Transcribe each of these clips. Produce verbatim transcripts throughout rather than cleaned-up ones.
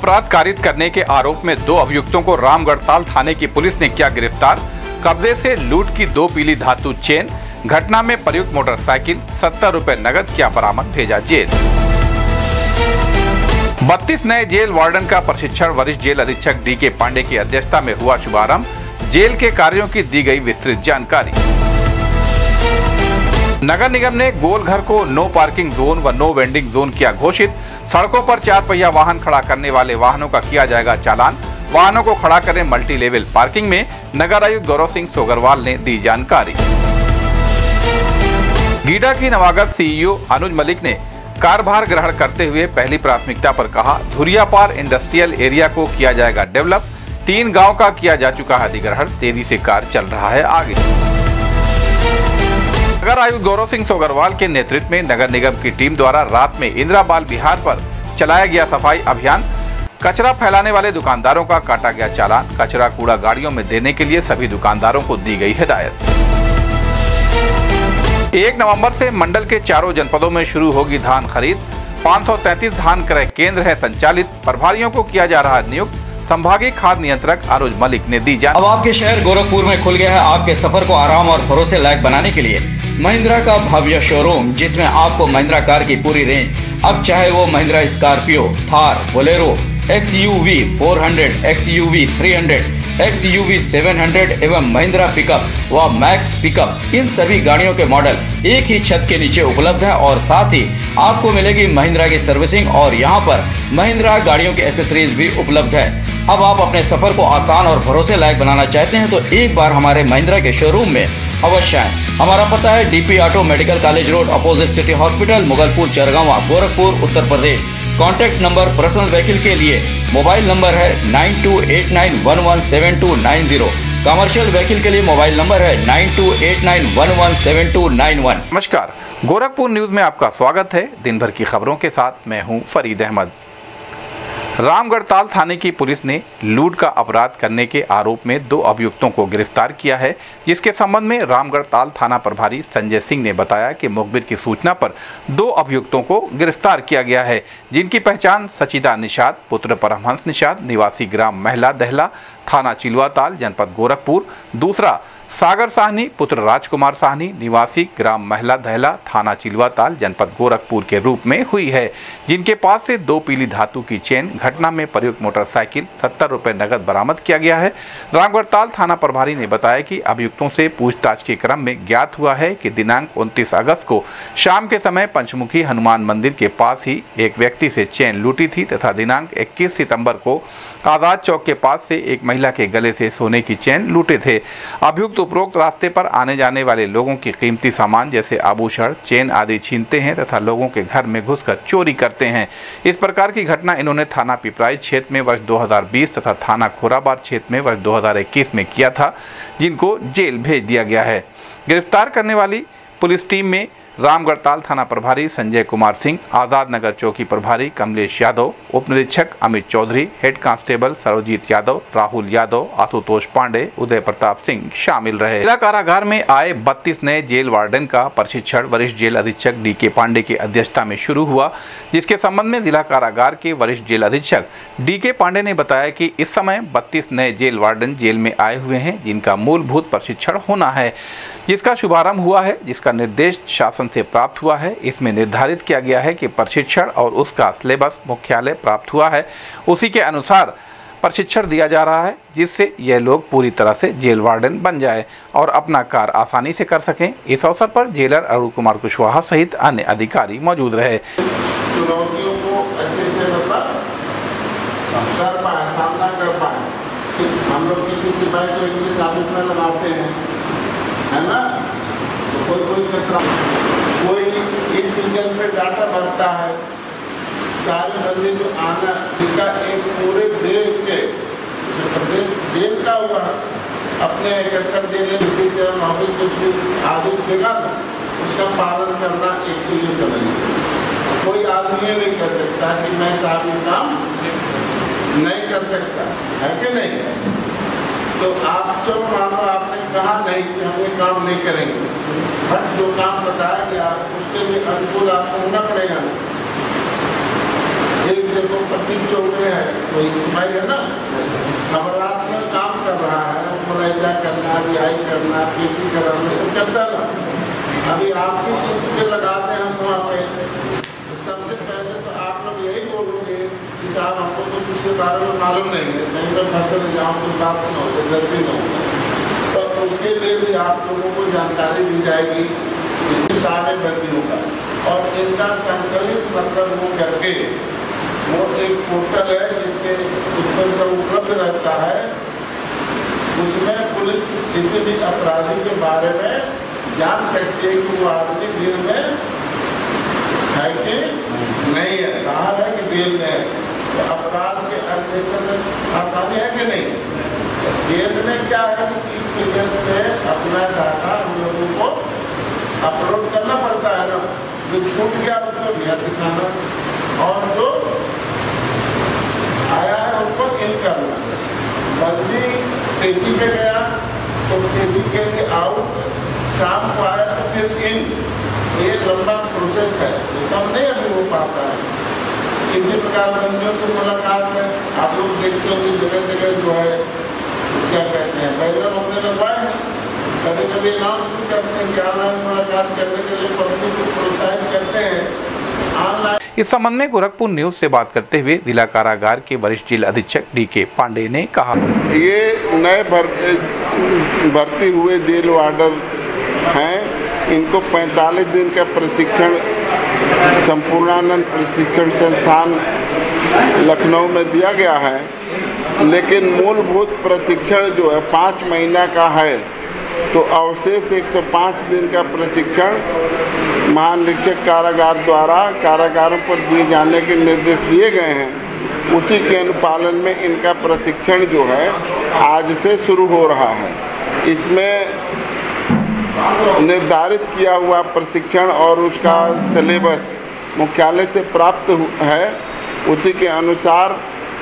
अपराध कारित करने के आरोप में दो अभियुक्तों को रामगढ़ताल थाने की पुलिस ने किया गिरफ्तार। कब्जे से लूट की दो पीली धातु चेन, घटना में प्रयुक्त मोटरसाइकिल, सत्तर रुपए नगद किया बरामद, भेजा जेल। बत्तीस नए जेल वार्डन का प्रशिक्षण वरिष्ठ जेल अधीक्षक डी के पांडे की अध्यक्षता में हुआ शुभारंभ। जेल के कार्यों की दी गई विस्तृत जानकारी। नगर निगम ने गोलघर को नो पार्किंग जोन व नो वेंडिंग जोन किया घोषित। सड़कों पर चार पहिया वाहन खड़ा करने वाले वाहनों का किया जाएगा चालान। वाहनों को खड़ा करें मल्टी लेवल पार्किंग में, नगर आयुक्त गौरव सिंह सोगरवाल ने दी जानकारी। गीडा की नवागत सीईओ अनुज मलिक ने कार्यभार ग्रहण करते हुए पहली प्राथमिकता पर कहा, धुरियापार इंडस्ट्रियल एरिया को किया जाएगा डेवलप। तीन गांव का किया जा चुका है अधिग्रहण, तेजी से कार्य चल रहा है आगे। नगर आयुक्त गौरव सिंह सोगरवाल के नेतृत्व में नगर निगम की टीम द्वारा रात में इंदिरा बाल विहार पर चलाया गया सफाई अभियान। कचरा फैलाने वाले दुकानदारों का काटा गया चालान। कचरा कूड़ा गाड़ियों में देने के लिए सभी दुकानदारों को दी गई हिदायत। एक नवंबर से मंडल के चारों जनपदों में शुरू होगी धान खरीद। पाँच सौ तैंतीस धान क्रय केंद्र है संचालित। प्रभारियों को किया जा रहा है नियुक्त। संभागीय खाद्य नियंत्रक अनुज मलिक ने दी जानकारी। अब आपके शहर गोरखपुर में खुल गया है आपके सफर को आराम और भरोसे लायक बनाने के लिए महिंद्रा का भव्य शोरूम, जिसमें आपको महिंद्रा कार की पूरी रेंज, अब चाहे वो Mahindra Scorpio, Thar, Bolero, X U V four hundred, X U V three hundred, X U V seven hundred एवं महिंद्रा पिकअप व मैक्स पिकअप, इन सभी गाड़ियों के मॉडल एक ही छत के नीचे उपलब्ध है और साथ ही आपको मिलेगी महिंद्रा की सर्विसिंग और यहाँ पर महिंद्रा गाड़ियों की एसेसरीज भी उपलब्ध है। अब आप अपने सफर को आसान और भरोसे लायक बनाना चाहते हैं तो एक बार हमारे महिंद्रा के शोरूम में अवश्य आएं। हमारा पता है DP auto medical college road, opposite city hospital, Mughalpur, Chargaon, Gorakhpur, Uttar Pradesh. Contact number personal vehicle के लिए मोबाइल नंबर है nine two eight nine one one seven two nine zero. Commercial vehicle के लिए मोबाइल नंबर है nine two eight nine one one seven two nine one. नमस्कार, Gorakhpur news में आपका स्वागत है। दिन भर की खबरों के साथ मैं हूं फरीद अहमद। रामगढ़ताल थाने की पुलिस ने लूट का अपराध करने के आरोप में दो अभियुक्तों को गिरफ्तार किया है, जिसके संबंध में रामगढ़ताल थाना प्रभारी संजय सिंह ने बताया कि मुखबिर की सूचना पर दो अभियुक्तों को गिरफ्तार किया गया है, जिनकी पहचान सचिदा निषाद पुत्र परमहंस निषाद निवासी ग्राम महला दहला, थाना चिलवाताल, जनपद गोरखपुर, दूसरा सागर साहनी पुत्र राजकुमार साहनी निवासी ग्राम महला दहला, थाना चिलवाताल, जनपद गोरखपुर के रूप में हुई है, जिनके पास से दो पीली धातु की चेन, घटना में प्रयुक्त मोटरसाइकिल, सत्तर रुपए नगद बरामद किया गया है। रामगढ़ताल थाना प्रभारी ने बताया कि अभियुक्तों से पूछताछ के क्रम में ज्ञात हुआ है कि दिनांक उनतीस अगस्त को शाम के समय पंचमुखी हनुमान मंदिर के पास ही एक व्यक्ति से चेन लूटी थी तथा दिनांक इक्कीस सितंबर को आजाद चौक के पास से एक महिला के गले से सोने की चेन लूटे थे। अभियुक्त उपरोक्त रास्ते पर आने जाने वाले लोगों की कीमती सामान जैसे आभूषण, चेन आदि छीनते हैं तथा लोगों के घर में घुसकर चोरी करते हैं। इस प्रकार की घटना इन्होंने थाना पिपराई क्षेत्र में वर्ष दो हज़ार बीस तथा थाना खोराबार क्षेत्र में वर्ष दो हज़ार इक्कीस में किया था, जिनको जेल भेज दिया गया है। गिरफ्तार करने वाली पुलिस टीम में रामगढ़ताल थाना प्रभारी संजय कुमार सिंह, आजाद नगर चौकी प्रभारी कमलेश यादव, उप निरीक्षक अमित चौधरी, हेड कांस्टेबल सरोजीत यादव, राहुल यादव, आशुतोष पांडे, उदय प्रताप सिंह शामिल रहे। जिला कारागार में आए बत्तीस नए जेल वार्डन का प्रशिक्षण वरिष्ठ जेल अधीक्षक डी के पांडे की अध्यक्षता में शुरू हुआ, जिसके संबंध में जिला कारागार के वरिष्ठ जेल अधीक्षक डी के पांडे ने बताया कि इस समय बत्तीस नए जेल वार्डन जेल में आए हुए हैं, जिनका मूलभूत प्रशिक्षण होना है, जिसका शुभारंभ हुआ है, जिसका निर्देश शासन से प्राप्त हुआ है। इसमें निर्धारित किया गया है कि प्रशिक्षण और उसका सिलेबस मुख्यालय प्राप्त हुआ है, उसी के अनुसार प्रशिक्षण दिया जा रहा है, जिससे यह लोग पूरी तरह से जेल वार्डन बन जाए और अपना कार्य आसानी से कर सकें। इस अवसर पर जेलर अरुण कुमार कुशवाहा सहित अन्य अधिकारी मौजूद रहे। चुनौतियों को अच्छे से मतलब कर पाए, सामना कर पाए। हम लोग किसी सिपाही को इंग्लिश ऑफिस में लगाते हैं, है ना, तो कोई कोई खतरा, कोई इंटेलिजेंस में डाटा भरता है, सारे बंदे जो आना, जिसका एक पूरे देश के जो प्रदेश जेल का हुआ अपने इकहत्तर जेल ऑफिस कुछ भी आदेश देगा ना, उसका पालन करना एक तो ये समझिए। कोई आदमी नहीं कर सकता कि मैं साहब ये काम नहीं कर सकता, है कि नहीं? तो आप जो मानो आपने कहा नहीं कि हम ये काम नहीं करेंगे, बट जो काम बताया गया उसके लिए अनुकूल आपको होना पड़ेगा। एक देखो पच्चीस चौबे है, कोई सिपाही है ना, अब रात में काम कर रहा है, मुलायजा करना, रिहाई करना, पीसी कराना, सब चलता है ना। अभी आपकी किसी के लगाते हैं हम वहाँ पे, सबसे पहले तो आप लोग यही बोलोगे कि साहब हमको कुछ उसके बारे में मालूम नहीं है, नहीं मैं फंसे नहीं जाऊँ, कुछ बात न हो, गलती न हो, तो उसके लिए भी आप लोगों को जानकारी दी जाएगी इसी सारे बंदियों का। और इनका संकलित मतलब वो करके वो एक पोर्टल है जिसके उसमें सब उपलब्ध रहता है, उसमें पुलिस किसी भी अपराधी के बारे में जान सकती है कि वो आदमी जेल में है कि नहीं है, बाहर है कि जेल में है। तो अपराध के अन्वेषण में आसानी है कि नहीं। जेल में क्या है कि जेल पे अपना डाटा हम लोगों को अपलोड करना पड़ता है ना, जो छूट गया उसको भैया दिखाना और जो आया है उसको इन करना। बंदी टेसी पे गया तो टेसी के लिए आउट, शाम को आया तो फिर इन, ये लंबा प्रोसेस है, सब नहीं अभी हो पाता है। इसी प्रकार बंदियों की मुलाकात है, आप लोग देखते होंगे जगह जगह जो है क्या कहते हैं बैनर होने लगवाए हैं, कभी कभी अनाउंस भी करते हैं कि ऑनलाइन मुलाकात करने के लिए पब्लिक को प्रोत्साहित करते हैं ऑनलाइन। इस संबंध में गोरखपुर न्यूज से बात करते हुए जिला कारागार के वरिष्ठ जेल अधीक्षक डी के पांडे ने कहा, ये नए भर, भर्ती हुए जेल वार्डर हैं, इनको पैंतालीस दिन का प्रशिक्षण संपूर्णानंद प्रशिक्षण संस्थान लखनऊ में दिया गया है, लेकिन मूलभूत प्रशिक्षण जो है पाँच महीना का है, तो अवशेष एक सौ पाँच दिन का प्रशिक्षण महानिरीक्षक कारागार द्वारा कारागारों पर दिए जाने के निर्देश दिए गए हैं। उसी के अनुपालन में इनका प्रशिक्षण जो है आज से शुरू हो रहा है। इसमें निर्धारित किया हुआ प्रशिक्षण और उसका सिलेबस मुख्यालय से प्राप्त है, उसी के अनुसार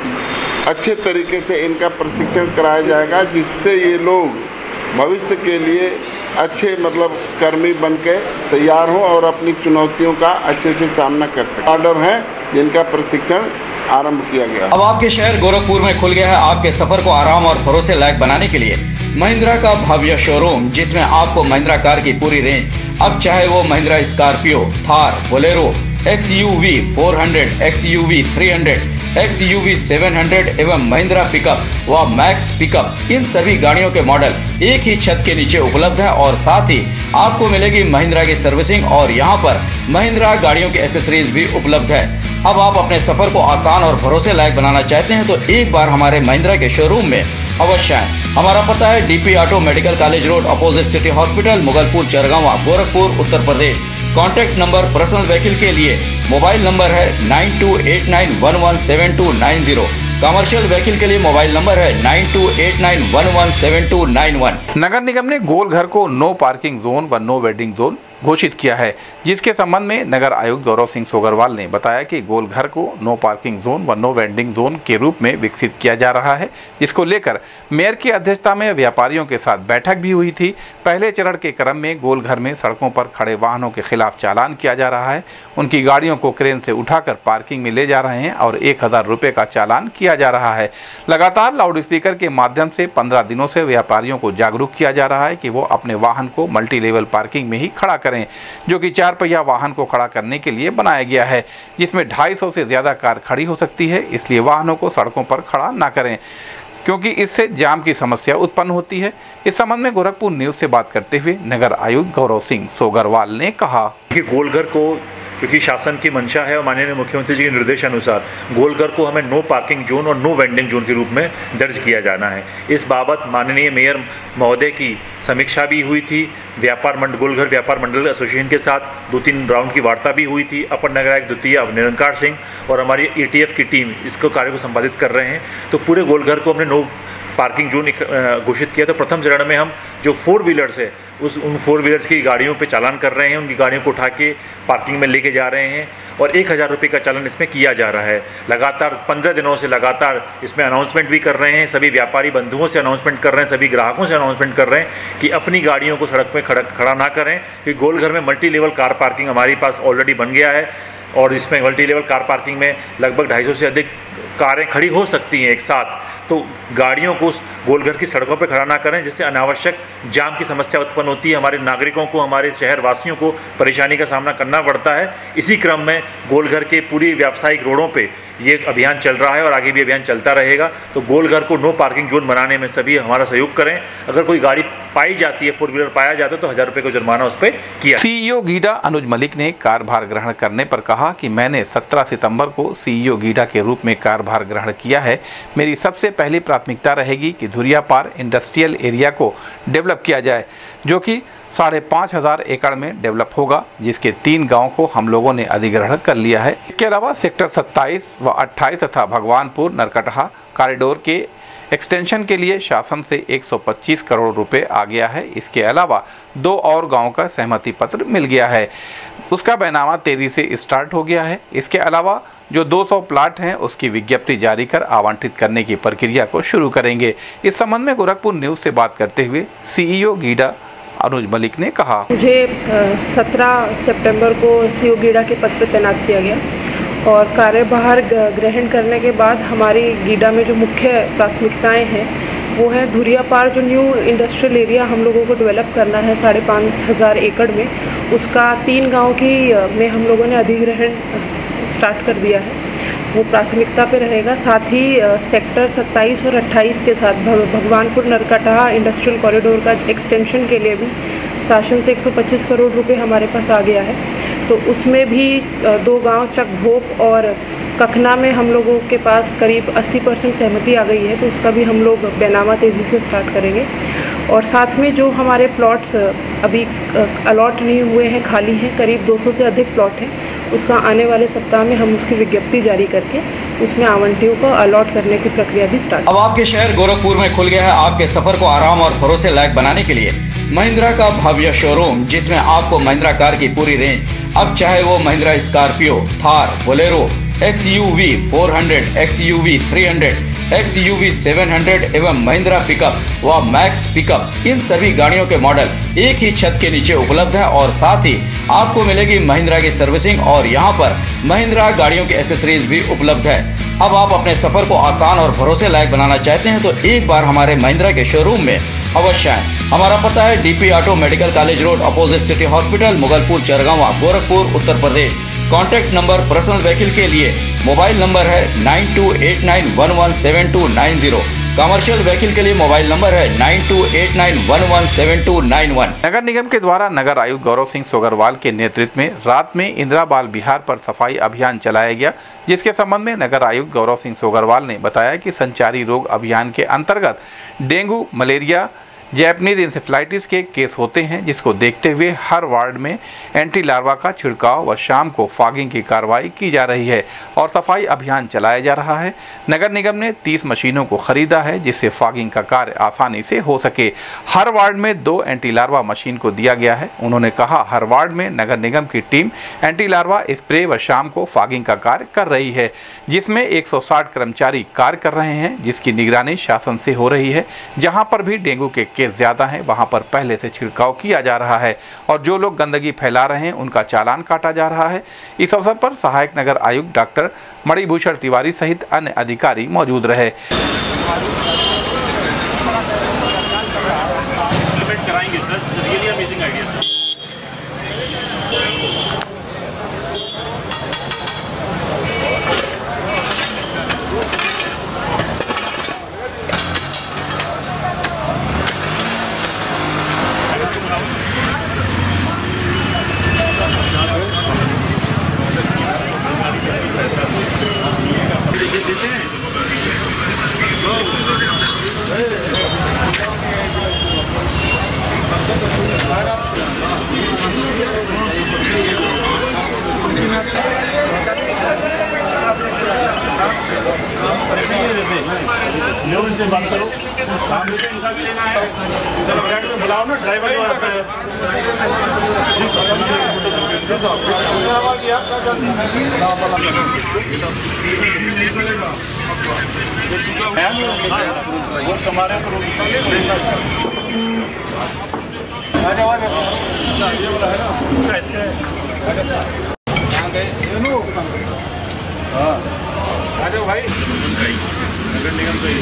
अच्छे तरीके से इनका प्रशिक्षण कराया जाएगा, जिससे ये लोग भविष्य के लिए अच्छे मतलब कर्मी बन के तैयार हों और अपनी चुनौतियों का अच्छे से सामना कर सकें। ऑर्डर हैं जिनका प्रशिक्षण आरंभ किया गया। अब आपके शहर गोरखपुर में खुल गया है आपके सफर को आराम और भरोसे लायक बनाने के लिए महिंद्रा का भव्य शोरूम, जिसमें आपको महिंद्रा कार की पूरी रेंज, अब चाहे वो Mahindra Scorpio, Thar, Bolero, X U V four hundred, X U V three hundred, X U V seven hundred एवं महिंद्रा पिकअप व मैक्स पिकअप, इन सभी गाड़ियों के मॉडल एक ही छत के नीचे उपलब्ध है और साथ ही आपको मिलेगी महिंद्रा की सर्विसिंग और यहाँ पर महिंद्रा गाड़ियों की एसेसरीज भी उपलब्ध है। अब आप अपने सफर को आसान और भरोसे लायक बनाना चाहते हैं तो एक बार हमारे महिंद्रा के शोरूम में अवश्य आएं। हमारा पता है DP auto medical college road opposite city hospital, Mughalpur, Chargawan, Gorakhpur, Uttar Pradesh. Contact number personal vehicle के लिए मोबाइल नंबर है nine two eight nine one one seven two nine zero. Commercial vehicle के लिए मोबाइल नंबर है nine two eight nine one one seven two nine one. नगर निगम ने गोलघर को नो पार्किंग जोन व नो वेंडिंग जोन घोषित किया है, जिसके संबंध में नगर आयुक्त गौरव सिंह सोगरवाल ने बताया कि गोलघर को नो पार्किंग जोन व नो वेंडिंग जोन के रूप में विकसित किया जा रहा है, जिसको लेकर मेयर की अध्यक्षता में व्यापारियों के साथ बैठक भी हुई थी। पहले चरण के क्रम में गोलघर में सड़कों पर खड़े वाहनों के खिलाफ चालान किया जा रहा है, उनकी गाड़ियों को क्रेन से उठाकर पार्किंग में ले जा रहे हैं और एक हजार रुपये का चालान किया जा रहा है। लगातार लाउड स्पीकर के माध्यम से पंद्रह दिनों से व्यापारियों को जागरूक किया जा रहा है कि वो अपने वाहन को मल्टी लेवल पार्किंग में ही खड़ा करें, जो कि चार पहिया वाहन को खड़ा करने के लिए बनाया गया है, जिसमें ढाई सौ से ज्यादा कार खड़ी हो सकती है। इसलिए वाहनों को सड़कों पर खड़ा ना करें, क्योंकि इससे जाम की समस्या उत्पन्न होती है। इस संबंध में गोरखपुर न्यूज से बात करते हुए नगर आयुक्त गौरव सिंह सोगरवाल ने कहा कि गोलघर को, क्योंकि शासन की मंशा है और माननीय मुख्यमंत्री जी के निर्देशानुसार गोलघर को हमें नो पार्किंग जोन और नो वेंडिंग जोन के रूप में दर्ज किया जाना है। इस बाबत माननीय मेयर महोदय की समीक्षा भी हुई थी। व्यापार मंडल गोलघर व्यापार मंडल एसोसिएशन के साथ दो तीन राउंड की वार्ता भी हुई थी। अपर नगर आयुक्त द्वितीय निरंकार सिंह और हमारी ई टी एफ की टीम इसको कार्य को संपादित कर रहे हैं। तो पूरे गोलघर को हमने नो पार्किंग जोन घोषित किया। तो प्रथम चरण में हम जो फोर व्हीलर्स है उस उन फोर व्हीलर्स की गाड़ियों पे चालान कर रहे हैं, उनकी गाड़ियों को उठा के पार्किंग में लेके जा रहे हैं और एक हज़ार रुपये का चालान इसमें किया जा रहा है। लगातार पंद्रह दिनों से लगातार इसमें अनाउंसमेंट भी कर रहे हैं, सभी व्यापारी बंधुओं से अनाउंसमेंट कर रहे हैं, सभी ग्राहकों से अनाउंसमेंट कर रहे हैं कि अपनी गाड़ियों को सड़क पर खड़ा खड़ा ना करें, क्योंकि गोलघर में मल्टी लेवल कार पार्किंग हमारे पास ऑलरेडी बन गया है और इसमें मल्टी लेवल कार पार्किंग में लगभग ढाई सौ से अधिक कारें खड़ी हो सकती हैं एक साथ। तो गाड़ियों को उस गोलघर की सड़कों पर खड़ा ना करें, जिससे अनावश्यक जाम की समस्या उत्पन्न होती है, हमारे नागरिकों को, हमारे शहर वासियों को परेशानी का सामना करना पड़ता है। इसी क्रम में गोलघर के पूरी व्यावसायिक रोडों पे ये अभियान चल रहा है और आगे भी अभियान चलता रहेगा। तो गोलघर को नो पार्किंग जोन बनाने में सभी हमारा सहयोग करें। अगर कोई गाड़ी पाई जाती है, फोर व्हीलर पाया जाता है, तो हज़ार रुपये का जुर्माना उस पर किया। सीईओ गीडा अनुज मलिक ने कार्यभार ग्रहण करने पर कहा कि मैंने सत्रह सितंबर को सीईओ गीडा के रूप में कार्यभार ग्रहण किया है। मेरी सबसे पहली प्राथमिकता रहेगी कि धुरियापार इंडस्ट्रियल एरिया को डेवलप किया जाए, जो कि साढ़े पाँच हज़ार एकड़ में डेवलप होगा, जिसके तीन गांव को हम लोगों ने अधिग्रहण कर लिया है। इसके अलावा सेक्टर सत्ताईस व अट्ठाईस तथा भगवानपुर नरकटहा कॉरिडोर के एक्सटेंशन के लिए शासन से एक सौ पच्चीस करोड़ रुपए आ गया है। इसके अलावा दो और गांवों का सहमति पत्र मिल गया है, उसका बैनामा तेजी से स्टार्ट हो गया है। इसके अलावा जो दो सौ प्लाट हैं उसकी विज्ञप्ति जारी कर आवंटित करने की प्रक्रिया को शुरू करेंगे। इस संबंध में गोरखपुर न्यूज़ से बात करते हुए सीईओ गीडा अनुज मलिक ने कहा, मुझे सत्रह सितंबर को सीईओ गीडा के पद पर तैनात किया गया और कार्यभार ग्रहण करने के बाद हमारी गीडा में जो मुख्य प्राथमिकताएं हैं वो है धुरियापार, जो न्यू इंडस्ट्रियल एरिया हम लोगों को डेवलप करना है साढ़े पाँच हज़ार एकड़ में, उसका तीन गांव की में हम लोगों ने अधिग्रहण स्टार्ट कर दिया है, वो प्राथमिकता पे रहेगा। साथ ही सेक्टर सत्ताईस और अट्ठाईस के साथ भग, भगवानपुर नरकटहा इंडस्ट्रियल कॉरिडोर का एक्सटेंशन के लिए भी शासन से एक सौ पच्चीस करोड़ रुपए हमारे पास आ गया है। तो उसमें भी दो गांव चकभोप और कखना में हम लोगों के पास करीब अस्सी परसेंट सहमति आ गई है, तो उसका भी हम लोग बैनामा तेज़ी से स्टार्ट करेंगे। और साथ में जो हमारे प्लॉट्स अभी अलॉट नहीं हुए हैं, खाली हैं, करीब दो सौ से अधिक प्लॉट हैं, उसका आने वाले सप्ताह में हम उसकी विज्ञप्ति जारी करके उसमें आवंटियों को अलॉट करने की प्रक्रिया भी स्टार्ट। अब आपके शहर गोरखपुर में खुल गया है आपके सफर को आराम और भरोसे लायक बनाने के लिए महिंद्रा का भव्य शोरूम, जिसमें आपको महिंद्रा कार की पूरी रेंज, अब चाहे वो Mahindra Scorpio, Thar, Bolero, X U V four hundred, X U V three hundred, X U V seven hundred एवं महिंद्रा पिकअप व मैक्स पिकअप, इन सभी गाड़ियों के मॉडल एक ही छत के नीचे उपलब्ध है और साथ ही आपको मिलेगी महिंद्रा की सर्विसिंग और यहाँ पर महिंद्रा गाड़ियों की एसेसरीज भी उपलब्ध है। अब आप अपने सफर को आसान और भरोसे लायक बनाना चाहते हैं तो एक बार हमारे महिंद्रा के शोरूम में अवश्य आएं। हमारा पता है DP auto medical college road, opposite city hospital, Mughalpur, Chargawan, Gorakhpur, Uttar Pradesh. Contact number personal vehicle के लिए मोबाइल नंबर है nine two eight nine one one seven two nine zero. Commercial vehicle के लिए मोबाइल नंबर है nine two eight nine one one seven two nine one. नगर निगम के द्वारा नगर आयुक्त गौरव सिंह सोगरवाल के नेतृत्व में रात में इंदिरा बाल विहार पर सफाई अभियान चलाया गया, जिसके संबंध में नगर आयुक्त गौरव सिंह सोगरवाल ने बताया कि संचारी रोग अभियान के अंतर्गत डेंगू, मलेरिया, जैपनीज इंसेफ्लाइटिस के केस होते हैं, जिसको देखते हुए हर वार्ड में एंटी लार्वा का छिड़काव व शाम को फॉगिंग की कार्रवाई की जा रही है और सफाई अभियान चलाया जा रहा है। नगर निगम ने तीस मशीनों को खरीदा है, जिससे फॉगिंग का कार्य आसानी से हो सके। हर वार्ड में दो एंटी लार्वा मशीन को दिया गया है। उन्होंने कहा, हर वार्ड में नगर निगम की टीम एंटी लार्वा स्प्रे व शाम को फॉगिंग का कार्य कर रही है, जिसमें एक सौ साठ कर्मचारी कार्य कर रहे हैं, जिसकी निगरानी शासन से हो रही है। जहाँ पर भी डेंगू के केस ज्यादा हैं वहां पर पहले से छिड़काव किया जा रहा है और जो लोग गंदगी फैला रहे हैं उनका चालान काटा जा रहा है। इस अवसर पर सहायक नगर आयुक्त डॉक्टर मणिभूषण तिवारी सहित अन्य अधिकारी मौजूद रहे। से बात करो, काम मुझे इनका भी लेना है, में बुलाओ ना ड्राइवर जो आता है। वो हमारे इसका इसका भाई नगर निगम का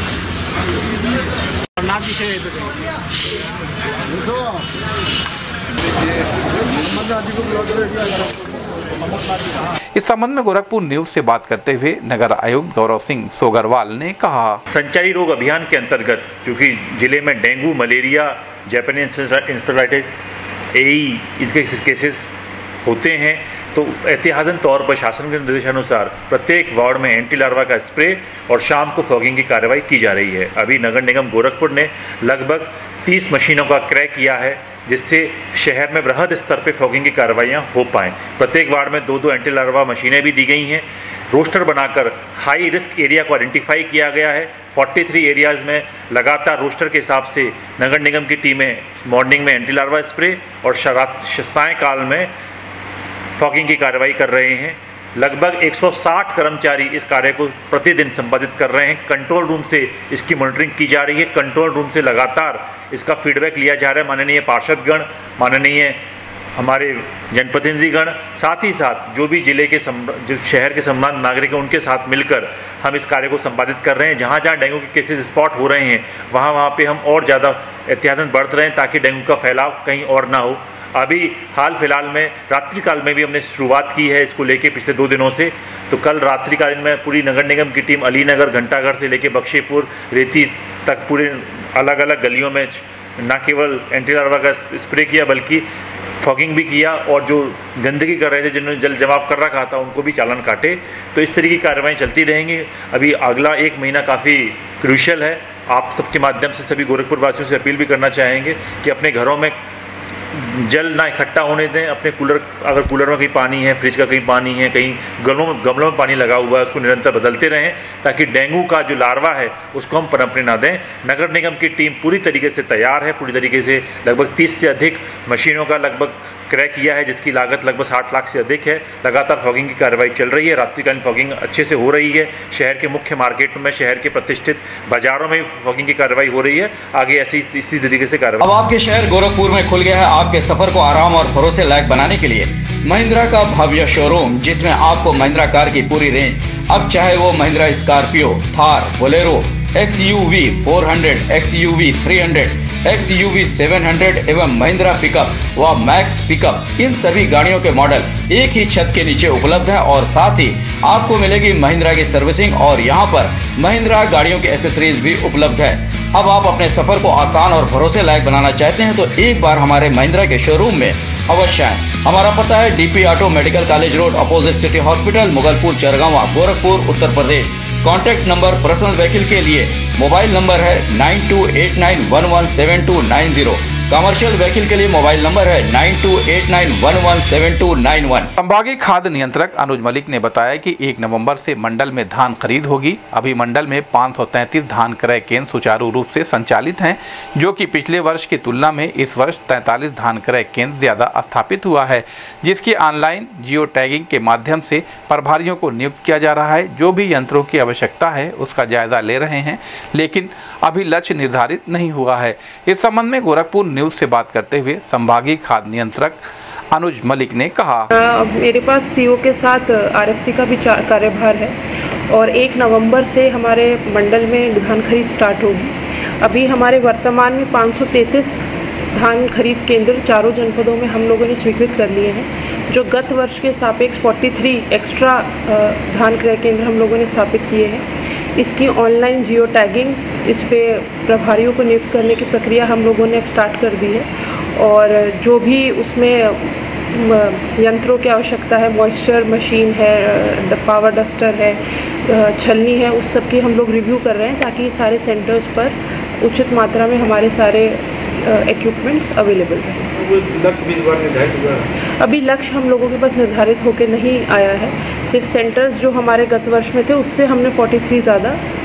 इस संबंध में गोरखपुर न्यूज से बात करते हुए नगर आयुक्त गौरव सिंह सोगरवाल ने कहा, संचारी रोग अभियान के अंतर्गत क्योंकि जिले में dengue, malaria, Japanese encephalitis, AE इसके केसेस होते हैं, तो एहतियातन तौर पर शासन के निर्देशानुसार प्रत्येक वार्ड में एंटी लार्वा का स्प्रे और शाम को फॉगिंग की कार्रवाई की जा रही है। अभी नगर निगम गोरखपुर ने लगभग तीस मशीनों का क्रय किया है, जिससे शहर में बृहद स्तर पर फॉगिंग की कार्रवाइयाँ हो पाएँ। प्रत्येक वार्ड में दो दो एंटी लार्वा मशीनें भी दी गई हैं। रोस्टर बनाकर हाई रिस्क एरिया को आइडेंटिफाई किया गया है। तैंतालीस एरियाज़ में लगातार रोस्टर के हिसाब से नगर निगम की टीमें मॉर्निंग में एंटी लार्वा स्प्रे और सायंकाल में फॉगिंग की कार्रवाई कर रहे हैं। लगभग एक सौ साठ कर्मचारी इस कार्य को प्रतिदिन संपादित कर रहे हैं। कंट्रोल रूम से इसकी मॉनिटरिंग की जा रही है। कंट्रोल रूम से लगातार इसका फीडबैक लिया जा रहा है। माननीय पार्षदगण, माननीय हमारे जनप्रतिनिधिगण, साथ ही साथ जो भी जिले के जो शहर के सम्मानित नागरिक हैं, उनके साथ मिलकर हम इस कार्य को संपादित कर रहे हैं। जहाँ जहाँ डेंगू के केसेस स्पॉट हो रहे हैं, वहाँ वहाँ पे हम और ज़्यादा एहतियातन बरत रहे हैं ताकि डेंगू का फैलाव कहीं और ना हो। अभी हाल फिलहाल में रात्रिकाल में भी हमने शुरुआत की है इसको लेके पिछले दो दिनों से। तो कल रात्रिकालीन में पूरी नगर निगम की टीम अलीनगर, घंटाघर से लेके बख्शीपुर, रेती तक पूरे अलग अलग गलियों में न केवल एंटी लार्वा का स्प्रे किया बल्कि फॉगिंग भी किया, और जो गंदगी कर रहे थे, जिन्होंने जल जमाव कर रखा था, उनको भी चालान काटे। तो इस तरह की कार्रवाई चलती रहेंगी। अभी अगला एक महीना काफ़ी क्रूशियल है। आप सबके माध्यम से सभी गोरखपुर वासियों से अपील भी करना चाहेंगे कि अपने घरों में जल ना इकट्ठा होने दें। अपने कूलर, अगर कूलर में कहीं पानी है, फ्रिज का कहीं पानी है, कहीं गमलों में गमलों में पानी लगा हुआ है, उसको निरंतर बदलते रहें ताकि डेंगू का जो लार्वा है उसको हम पनपने ना दें। नगर निगम की टीम पूरी तरीके से तैयार है। पूरी तरीके से लगभग तीस से अधिक मशीनों का लगभग क्रय किया है, जिसकी लागत लगभग साठ लाख से अधिक है। लगातार फॉगिंग की कार्रवाई चल रही है। रात्रिकालीन फॉगिंग अच्छे से हो रही है। शहर के मुख्य मार्केट में, शहर के प्रतिष्ठित बाजारों में फॉगिंग की कार्रवाई हो रही है। आगे ऐसी इसी तरीके से कार्रवाई। अब आपके शहर गोरखपुर में खुल गया है आपके सफर को आराम और भरोसे लायक बनाने के लिए महिंद्रा का भव्य शोरूम, जिसमें आपको महिंद्रा कार की पूरी रेंज, अब चाहे वो Mahindra Scorpio, Thar, Bolero, X U V four hundred, X U V three hundred, X U V seven hundred एवं महिंद्रा पिकअप व मैक्स पिकअप, इन सभी गाड़ियों के मॉडल एक ही छत के नीचे उपलब्ध है। और साथ ही आपको मिलेगी महिंद्रा की सर्विसिंग और यहाँ पर महिंद्रा गाड़ियों की एसेसरीज भी उपलब्ध है। अब आप अपने सफर को आसान और भरोसे लायक बनाना चाहते हैं तो एक बार हमारे महिंद्रा के शोरूम में अवश्य आएं। हमारा पता है DP auto, medical college road, opposite city hospital, Mughalpur, Chargawan, Gorakhpur, Uttar Pradesh. Contact number personal vehicle के लिए मोबाइल नंबर है nine two eight nine one one seven two nine zero. Commercial vehicle के लिए मोबाइल नंबर है nine two eight nine one one seven two nine one. संभागीय खाद्य नियंत्रक अनुज मलिक ने बताया कि एक नवंबर से मंडल में धान खरीद होगी। अभी मंडल में पाँच सौ तैंतीस धान क्रय केंद्र सुचारू रूप से संचालित हैं, जो कि पिछले वर्ष की तुलना में इस वर्ष तैंतालीस धान क्रय केंद्र ज्यादा स्थापित हुआ है, जिसकी ऑनलाइन जियो टैगिंग के माध्यम से प्रभारियों को नियुक्त किया जा रहा है। जो भी यंत्रों की आवश्यकता है उसका जायजा ले रहे हैं, लेकिन अभी लक्ष्य निर्धारित नहीं हुआ है। इस संबंध में गोरखपुर न्यूज से बात करते हुए संभागीय खाद्य नियंत्रक अनुज मलिक ने कहा, मेरे पास सीओ के साथ आरएफसी का भी कार्यभार है और एक नवंबर से हमारे मंडल में धान खरीद स्टार्ट होगी। अभी हमारे वर्तमान में पाँच सौ तैंतीस धान खरीद केंद्र चारों जनपदों में हम लोगों ने स्वीकृत कर लिए हैं, जो गत वर्ष के सापेक्ष तैंतालीस एक्स्ट्रा धान क्रय केंद्र हम लोगों ने स्थापित किए हैं। इसकी ऑनलाइन जियो टैगिंग, इस पे प्रभारियों को नियुक्त करने की प्रक्रिया हम लोगों ने अब स्टार्ट कर दी है और जो भी उसमें यंत्रों की आवश्यकता है, मॉइस्चर मशीन है, पावर डस्टर है, छलनी है, उस सब की हम लोग रिव्यू कर रहे हैं ताकि सारे सेंटर्स पर उचित मात्रा में हमारे सारे इक्विपमेंट्स अवेलेबल रहें। अभी लक्ष्य हम लोगों के पास निर्धारित होकर नहीं आया है, सिर्फ सेंटर्स जो हमारे गत वर्ष में थे उससे हमने तैंतालीस ज़्यादा